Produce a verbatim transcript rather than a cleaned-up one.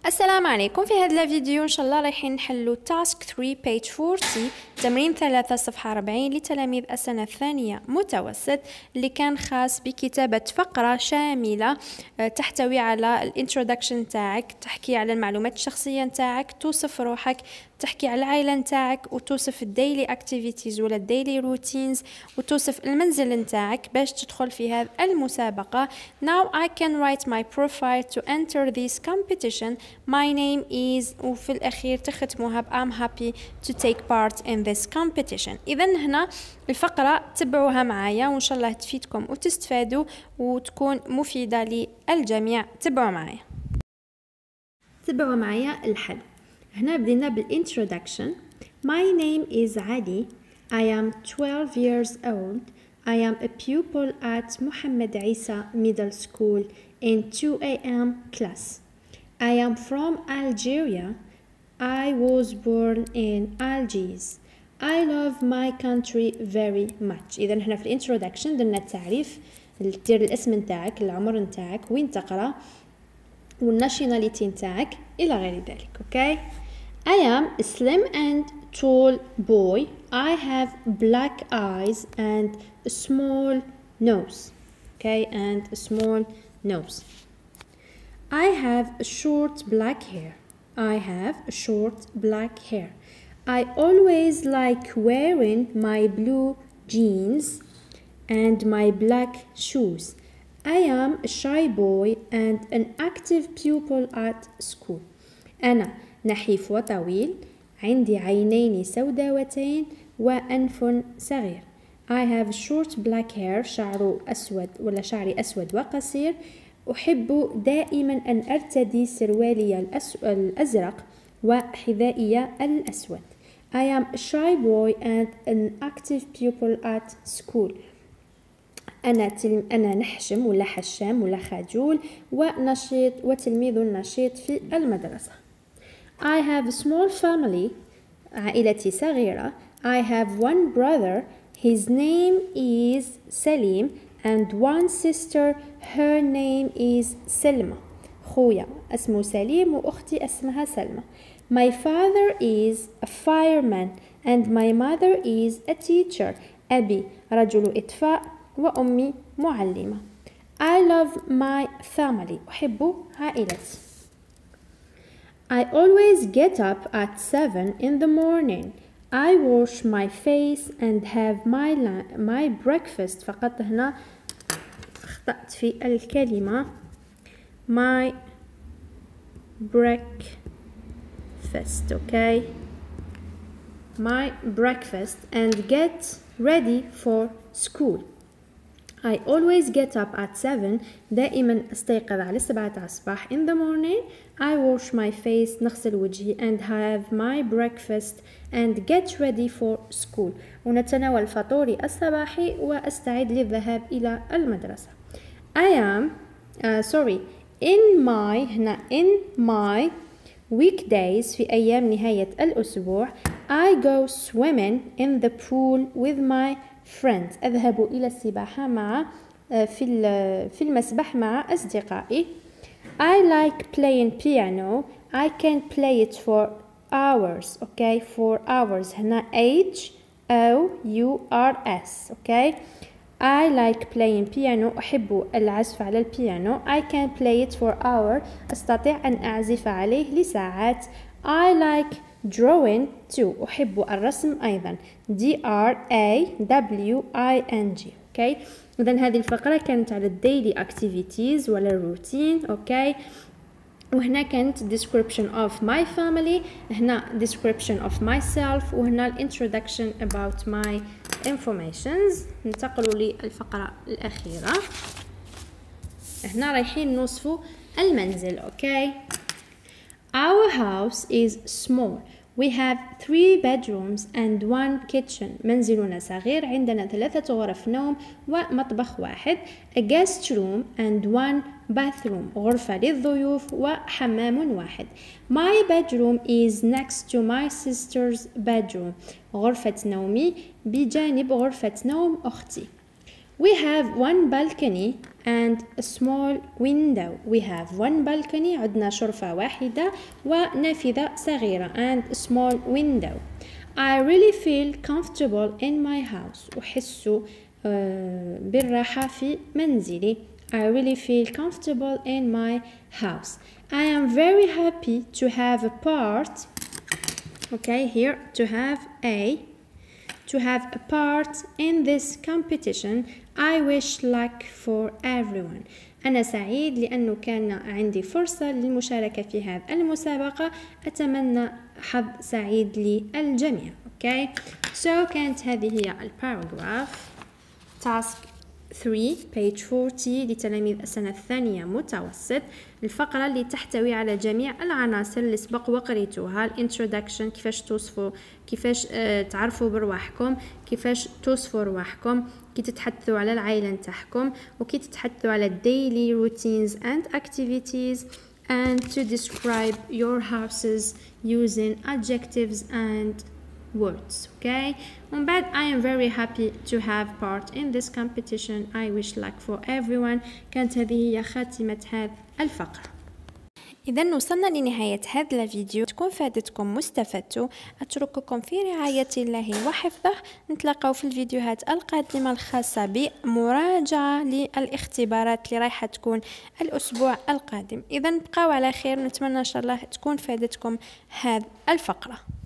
السلام عليكم. في هذا الفيديو ان شاء الله رايحين نحلو تاسك ثلاثة page أربعين تمرين ثلاثة صفحة أربعين لتلاميذ السنة الثانية متوسط، اللي كان خاص بكتابة فقرة شاملة تحتوي على الانترودكشن تاعك، تحكي على المعلومات الشخصية تاعك، توصف روحك، تحكي على العائلة نتاعك، وتوصف الديلي اكتيفيتيز ولا الديلي روتينز، وتوصف المنزل نتاعك باش تدخل في هذه المسابقة. Now I can write my profile to enter this competition. My name is، وفي الأخير تختموها ب I'm happy to take part in this competition. إذن هنا الفقرة تبعوها معايا وإن شاء الله تفيدكم وتستفادوا وتكون مفيدة للجميع. تبعوا معايا تبعوا معايا الحل. هنا بدينا بالintroduction. My name is Ali. I am twelve years old. I am a pupil at Mohammed Isa Middle School in two A M class. I am from Algeria. I was born in Algiers. I love my country very much. إذا هنا في الintroduction درنا التعريف، دير الاسم نتاعك، العمر نتاعك، وين تقرأ، والناشيوناليتي نتاعك إلى غير ذلك. Okay. I am a slim and tall boy. I have black eyes and a small nose. Okay, and a small nose. I have a short black hair. I have a short black hair. I always like wearing my blue jeans and my black shoes. I am a shy boy and an active pupil at school. أنا نحيف وطويل، عندي عينين سوداوتين وأنف صغير. I have short black hair. شعره أسود ولا شعري أسود وقصير. أحب دائما أن أرتدي سروالي الأس... الأزرق وحذائي الأسود. I am a shy boy and an active pupil at school. أنا تلم... أنا نحشم ولا حشام ولا خجول ونشيط وتلميذ نشيط في المدرسة. I have a small family. عائلتي صغيرة. I have one brother. His name is Salim and one sister. Her name is Selma. خويا اسمه سليم وأختي اسمها سلمى. My father is a fireman and my mother is a teacher. أبي رجل إطفاء وأمي معلمة. I love my family. أحب عائلتي. I always get up at seven in the morning. I wash my face and have my my breakfast. فقط هنا أخطأت في الكلمة. My breakfast. Okay. My breakfast and get ready for school. I always get up at seven. دائما استيقظ على سبعة الصباح. In the morning I wash my face. نغسل وجهي and have my breakfast and get ready for school. ونتناول فطوري الصباحي واستعد للذهاب إلى المدرسة. I am uh, sorry in my هنا in my weekdays في أيام نهاية الأسبوع. I go swimming in the pool with my friends. أذهب إلى السباحة مع في في المسبح مع أصدقائي. I like playing piano. I can play it for hours. Okay, for hours. هنا H O U R S. Okay. I like playing piano. أحب العزف على البيانو. I can play it for hours. أستطيع أن أعزف عليه لساعات. I like drawing too. أحب الرسم أيضا. D R A W I N G. okay. إذن هذه الفقرة كانت على daily activities ولا routine. okay. وهنا كانت description of my family. هنا description of myself. وهنا introduction about my informations. ننتقل للفقرة الأخيرة. هنا رايحين نوصفوا المنزل. okay. Our house is small. We have three bedrooms and one kitchen. منزلنا صغير، عندنا ثلاثة غرف نوم ومطبخ واحد. A guest room and one bathroom. غرفة للضيوف وحمام واحد. My bedroom is next to my sister's bedroom. غرفة نومي بجانب غرفة نوم أختي. We have one balcony and a small window. We have one balcony, عندنا شرفة واحدة ونافذة صغيرة and a small window. I really feel comfortable in my house. أحس uh, بالراحة في منزلي. I really feel comfortable in my house. I am very happy to have a part. Okay, here to have a to have a part in this competition. I wish luck for everyone. أنا سعيد لأنه كان عندي فرصة للمشاركة في هذه المسابقة. أتمنى حظ سعيد للجميع. Okay, so كانت هذه هي الباراجراف. task three page forty لتلاميذ السنة الثانية متوسط. الفقرة اللي تحتوي على جميع العناصر اللي سبق وقريتوها. الانترودكشن، كيفاش توصفوا كيفاش اه تعرفوا برواحكم، كيفاش توصفوا رواحكم، كي تتحدثوا على العائلة نتاعكم، وكي تتحدثوا على daily routines and activities, and to describe your houses using adjectives and words. Okay, ومن بعد I am very happy to have part in this competition. I wish luck for everyone. كانت هذه هي خاتمة هذه الفقرة. إذا وصلنا لنهاية هذا الفيديو. تكون فادتكم مستفدتوا. أترككم في رعاية الله وحفظه. نتلاقاو في الفيديوهات القادمة الخاصة بمراجعة للاختبارات اللي رايحة تكون الأسبوع القادم. إذا بقاو على خير. نتمنى إن شاء الله تكون فادتكم هذه الفقرة.